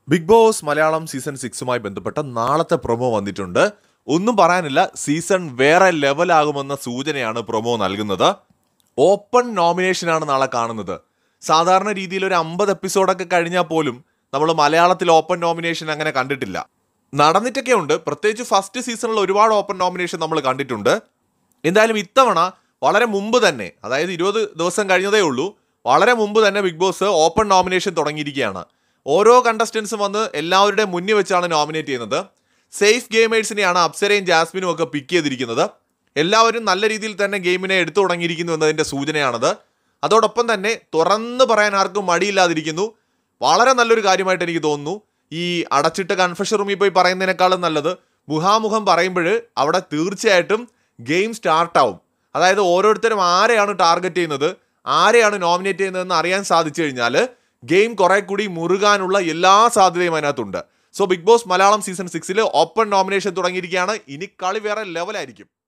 Big Boss Malayalam season 6മായി ബന്ധപ്പെട്ട നാളത്തെ പ്രൊമോ വന്നിട്ടുണ്ട്. ഒന്നും പറയാനില്ല, സീസൺ വേറെ ലെവലാകുമെന്ന സൂചനയാണ് പ്രൊമോ നൽകുന്നത്. ഓപ്പൺ നോമിനേഷനാണ് നാളെ കാണുന്നത്. സാധാരണ രീതിയിൽ ഒരു 50 എപ്പിസോഡൊക്കെ കഴിഞ്ഞാൽ പോലും നമ്മൾ മലയാളത്തിൽ ഓപ്പൺ നോമിനേഷൻ അങ്ങനെ കണ്ടിട്ടില്ല. നടന്നിട്ടൊക്കെ ഉണ്ട്, പ്രത്യേകിച്ച് ഫസ്റ്റ് സീസണിൽ ഒരുപാട് ഓപ്പൺ നോമിനേഷൻ നമ്മൾ കണ്ടിട്ടുണ്ട്. എന്തായാലും ഇത്തവണ വളരെ മുമ്പ് തന്നെ, അതായത് 20 ദിവസം കഴിഞ്ഞതേ ഉള്ളൂ, വളരെ മുമ്പ് തന്നെ ബിഗ് ബോസ് ഓപ്പൺ നോമിനേഷൻ തുടങ്ങിയിരിക്കുകയാണ്. ഓരോ കണ്ടസ്റ്റൻസും വന്ന് എല്ലാവരുടെയും മുന്നിൽ വെച്ചാണ് നോമിനേറ്റ് ചെയ്യുന്നത്. സേഫ് ഗെയിമേഴ്സിനെയാണ് അപ്സരയും ജാസ്മിനും ഒക്കെ പിക്ക് ചെയ്തിരിക്കുന്നത്. എല്ലാവരും നല്ല രീതിയിൽ തന്നെ ഗെയിമിനെ എടുത്തു തുടങ്ങിയിരിക്കുന്നു എന്നതിൻ്റെ സൂചനയാണത്. അതോടൊപ്പം തന്നെ തുറന്ന് പറയാൻ ആർക്കും മടിയില്ലാതിരിക്കുന്നു. വളരെ നല്ലൊരു കാര്യമായിട്ട് എനിക്ക് തോന്നുന്നു. ഈ അടച്ചിട്ട് കൺഫഷൻ റൂമിൽ പോയി പറയുന്നതിനേക്കാളും നല്ലത് മുഖാമുഖം പറയുമ്പോൾ അവിടെ തീർച്ചയായിട്ടും ഗെയിം സ്റ്റാർട്ടാവും. അതായത് ഓരോരുത്തരും ആരെയാണ് ടാർഗറ്റ് ചെയ്യുന്നത്, ആരെയാണ് നോമിനേറ്റ് ചെയ്യുന്നതെന്ന് അറിയാൻ സാധിച്ചു കഴിഞ്ഞാൽ ഗെയിം കുറെ കൂടി മുറുകാനുള്ള എല്ലാ സാധ്യതയും അതിനകത്തുണ്ട്. So Bigg Boss Malayalam season 6 open nomination തുടങ്ങിയിരിക്കുകയാണ്. ഇനി കളി വേറെ ലെവലായിരിക്കും.